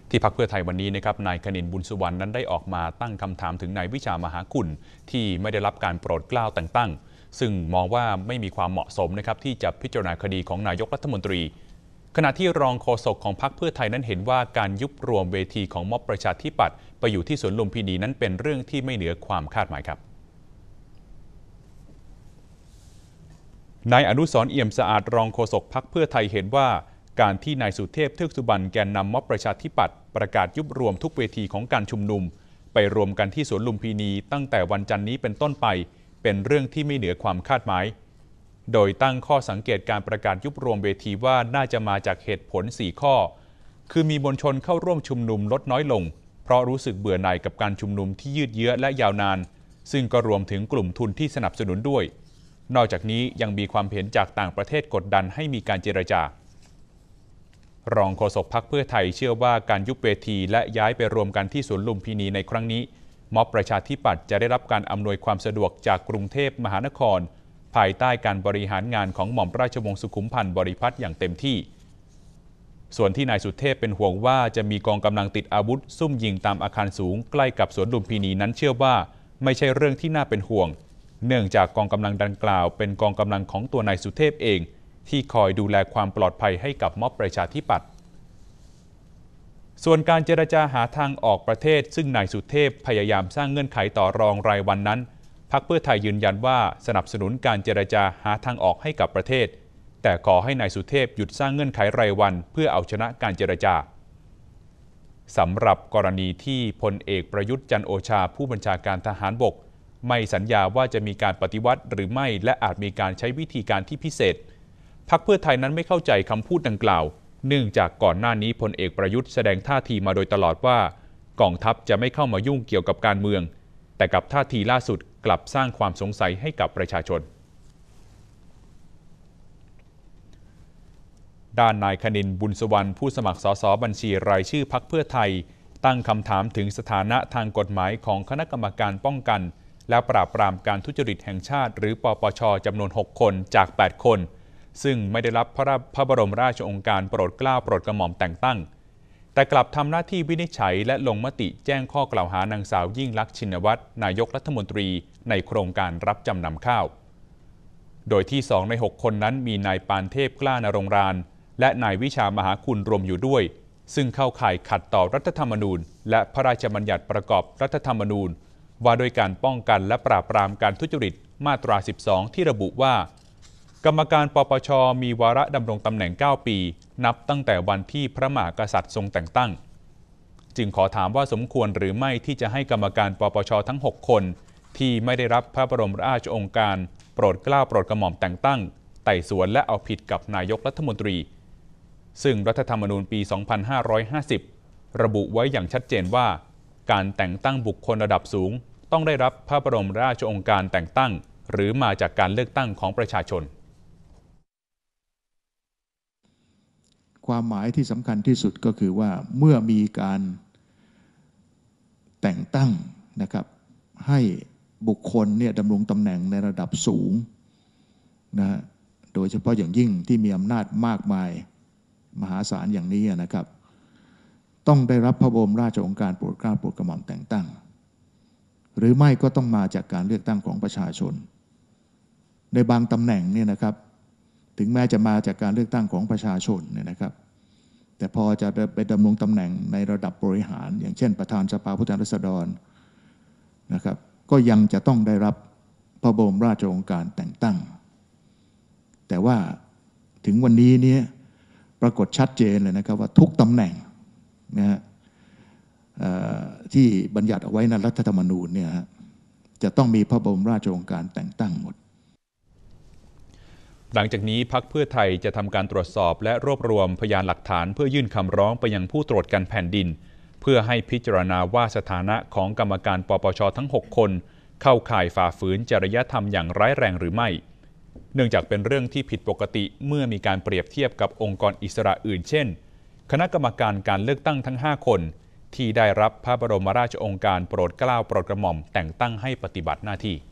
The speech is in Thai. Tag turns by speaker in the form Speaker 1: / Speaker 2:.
Speaker 1: ที่พรรคเพื่อไทยวันนี้นะครับนายคณิน บุญสุวรรณนั้นได้ออกมาตั้งคำถามถึงนายวิชามหากุลที่ไม่ได้รับการโปรดเกล้าแต่งตั้งซึ่งมองว่าไม่มีความเหมาะสมนะครับที่จะพิจารณาคดีของนายกรัฐมนตรีขณะที่รองโฆษกของพรรคเพื่อไทยนั้นเห็นว่าการยุบรวมเวทีของม็อบประชาธิปัตย์ไปอยู่ที่สวนลุมพินีนั้นเป็นเรื่องที่ไม่เหนือความคาดหมายครับนายอนุสรณ์ เอี่ยมสะอาดรองโฆษกพรรคเพื่อไทยเห็นว่าการที่นายสุเทพ เทือกสุบรรณแกนนำม็อบประชาธิปัตย์ประกาศยุบรวมทุกเวทีของการชุมนุมไปรวมกันที่สวนลุมพินีตั้งแต่วันจันทร์นี้เป็นต้นไปเป็นเรื่องที่ไม่เหนือความคาดหมายโดยตั้งข้อสังเกตการประกาศยุบรวมเวทีว่าน่าจะมาจากเหตุผล4ข้อคือมีมวลชนเข้าร่วมชุมนุมลดน้อยลงเพราะรู้สึกเบื่อหน่ายกับการชุมนุมที่ยืดเยื้อและยาวนานซึ่งก็รวมถึงกลุ่มทุนที่สนับสนุนด้วยนอกจากนี้ยังมีความเห็นจากต่างประเทศกดดันให้มีการเจรจารองโฆษกพรรคเพื่อไทยเชื่อว่าการยุบเวทีและย้ายไปรวมกันที่สวนลุมพินีในครั้งนี้ม็อบประชาธิปัตย์จะได้รับการอำนวยความสะดวกจากกรุงเทพมหานครภายใต้การบริหารงานของหม่อมราชวงศ์สุขุมพันธ์บริพัตรอย่างเต็มที่ส่วนที่นายสุเทพเป็นห่วงว่าจะมีกองกำลังติดอาวุธซุ่มยิงตามอาคารสูงใกล้กับสวนลุมพินีนั้นเชื่อว่าไม่ใช่เรื่องที่น่าเป็นห่วงเนื่องจากกองกำลังดังกล่าวเป็นกองกำลังของตัวนายสุเทพเองที่คอยดูแลความปลอดภัยให้กับม็อบประชาธิปัตย์ส่วนการเจรจาหาทางออกประเทศซึ่งนายสุเทพพยายามสร้างเงื่อนไขต่อรองรายวันนั้นพรรคเพื่อไทยยืนยันว่าสนับสนุนการเจรจาหาทางออกให้กับประเทศแต่ขอให้นายสุเทพหยุดสร้างเงื่อนไขรายวันเพื่อเอาชนะการเจรจาสำหรับกรณีที่พลเอกประยุทธ์จันทร์โอชาผู้บัญชาการทหารบกไม่สัญญาว่าจะมีการปฏิวัติหรือไม่และอาจมีการใช้วิธีการที่พิเศษพรรคเพื่อไทยนั้นไม่เข้าใจคำพูดดังกล่าวเนื่องจากก่อนหน้านี้พลเอกประยุทธ์แสดงท่าทีมาโดยตลอดว่ากองทัพจะไม่เข้ามายุ่งเกี่ยวกับการเมืองแต่กับท่าทีล่าสุดกลับสร้างความสงสัยให้กับประชาชนด้านนายคณิน บุญสุวรรณผู้สมัครสสบัญชีรายชื่อพรรคเพื่อไทยตั้งคำถามถึงสถานะทางกฎหมายของคณะกรรมการป้องกันและปราบปรามการทุจริตแห่งชาติหรือปปช.จำนวน6คนจาก8คนซึ่งไม่ได้รับพระบรมราชโองการโปรดเกล้าโปรดกระหม่อมแต่งตั้งแต่กลับทำหน้าที่วินิจฉัยและลงมติแจ้งข้อกล่าวหานางสาวยิ่งลักษณ์ชินวัตรนายกรัฐมนตรีในโครงการรับจำนำข้าวโดยที่2ใน6คนนั้นมีนายปานเทพกล้านรงค์รานและนายวิชามหากุลรวมอยู่ด้วยซึ่งเข้าข่ายขัดต่อรัฐธรรมนูญและพระราชบัญญัติประกอบรัฐธรรมนูญว่าโดยการป้องกันและปราบปรามการทุจริตมาตรา 12 ที่ระบุว่ากรรมการปปช.มีวาระดำรงตำแหน่ง 9 ปีนับตั้งแต่วันที่พระมหากษัตริย์ทรงแต่งตั้งจึงขอถามว่าสมควรหรือไม่ที่จะให้กรรมการปปช.ทั้ง 6 คนที่ไม่ได้รับพระบรมราชโองการโปรดเกล้าโปรดกระหม่อมแต่งตั้งไต่สวนและเอาผิดกับนายกรัฐมนตรีซึ่งรัฐธรรมนูญปี 2550 ระบุไว้อย่างชัดเจนว่าการแต่งตั้งบุคคลระดับสูงต้องได้รับพระบรมราชโองการแต่งตั้งหรือมาจากการเลือกตั้งของประชาชน
Speaker 2: ความหมายที่สำคัญที่สุดก็คือว่าเมื่อมีการแต่งตั้งนะครับให้บุคคลเนี่ยดำรงตำแหน่งในระดับสูงนะโดยเฉพาะอย่างยิ่งที่มีอำนาจมากมายมหาศาลอย่างนี้นะครับต้องได้รับพระบรมราชโองการโปรดเกล้าโปรดกระหม่อมแต่งตั้งหรือไม่ก็ต้องมาจากการเลือกตั้งของประชาชนในบางตำแหน่งเนี่ยนะครับถึงแม้จะมาจากการเลือกตั้งของประชาชนเนี่ยนะครับแต่พอจะไปดำรงตำแหน่งในระดับบริหารอย่างเช่นประธานสภาผู้แทนราษฎรนะครับก็ยังจะต้องได้รับพระบรมราชโองการแต่งตั้งแต่ว่าถึงวันนี้เนี่ยปรากฏชัดเจนเลยนะครับว่าทุกตำแหน่งนะฮะที่บัญญัติเอาไว้ในรัฐธรรมนูญเนี่ยจะต้องมีพระบรมราชโองการแต่งตั้งหมด
Speaker 1: หลังจากนี้พรรคเพื่อไทยจะทำการตรวจสอบและรวบรวมพยานหลักฐานเพื่อยื่นคำร้องไปยังผู้ตรวจการแผ่นดินเพื่อให้พิจารณาว่าสถานะของกรรมการปปช.ทั้ง 6 คนเข้าข่ายฝ่าฝืนจริยธรรมอย่างร้ายแรงหรือไม่เนื่องจากเป็นเรื่องที่ผิดปกติเมื่อมีการเปรียบเทียบกับองค์กรอิสระอื่นเช่นคณะกรรมการการเลือกตั้งทั้ง 5 คนที่ได้รับพระบรมราชโองการโปรดเกล้าโปรดกระหม่อมแต่งตั้งให้ปฏิบัติหน้าที่